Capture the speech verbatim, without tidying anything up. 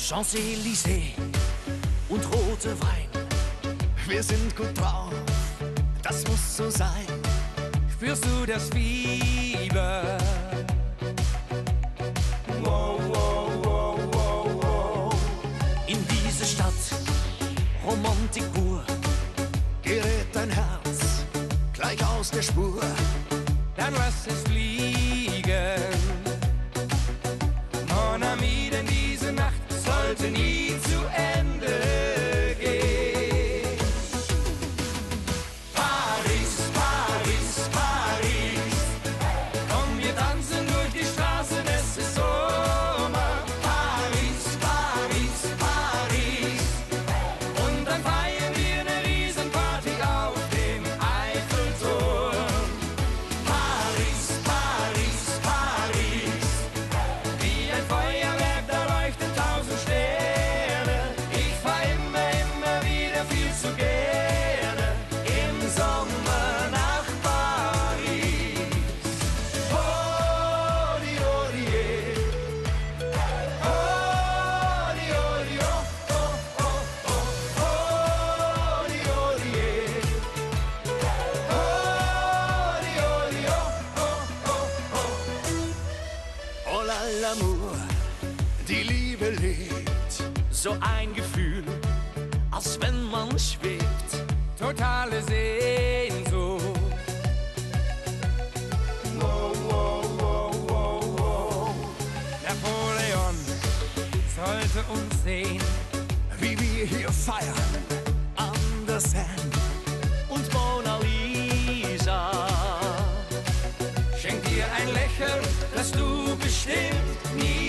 Champs-Élysées und rote Wein. Wir sind gut drauf, das muss so sein. Spürst du das Fieber? Wow, wow, wow, wow, wow. In diese Stadt, Romantik pur, gerät dein Herz gleich aus der Spur. Dann lass es fliegen. Mon ami, denn diese Nacht sollte nie zu Ende gehen. Paris, Paris, Paris. Komm, wir tanzen durch die Straßen, es ist Sommer. Paris, Paris, Paris. Und dann feiern wir eine Riesenparty auf dem Eiffelturm. Paris, Paris, Paris. Wie ein Feuerwerk, da leuchten tausend Sterne. Ich fahr immer, immer wieder viel zu gerne im Sommer nach Paris. Holi, holi, eh. Holi, holi, oh, oh, oh, oh. Holi, holi, eh. Holi, holi, oh, oh, oh, oh. Oh la l'amour, die Liebe lebt, so ein Gefühl, als wenn man schwebt. Totale Sehnsucht. Wow, wow, wow, wow, wow. Napoleon sollte uns sehen. Wie wir hier feiern, an der Seine und Mona Lisa. Schenk dir ein Lächeln, das du bestimmt nie